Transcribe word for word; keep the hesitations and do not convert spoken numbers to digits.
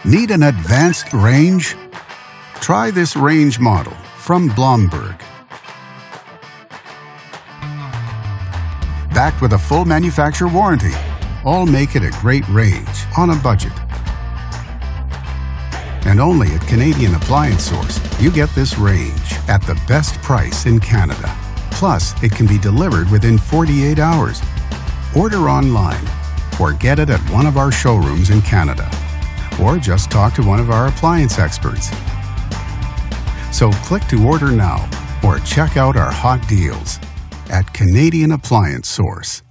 Need an advanced range? Try this range model from Blomberg. Backed with a full manufacturer warranty, all make it a great range on a budget. And only at Canadian Appliance Source, you get this range at the best price in Canada. Plus, it can be delivered within forty-eight hours. Order online or get it at one of our showrooms in Canada. Or just talk to one of our appliance experts. So click to order now or check out our hot deals at Canadian Appliance Source.